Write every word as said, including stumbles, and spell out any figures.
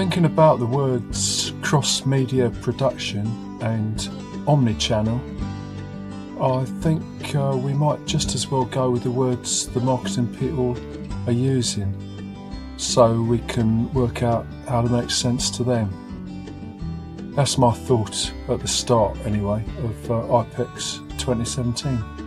Thinking about the words cross-media production and omnichannel, I think uh, we might just as well go with the words the marketing people are using, so we can work out how to make sense to them. That's my thought at the start, anyway, of uh, I PEX twenty seventeen.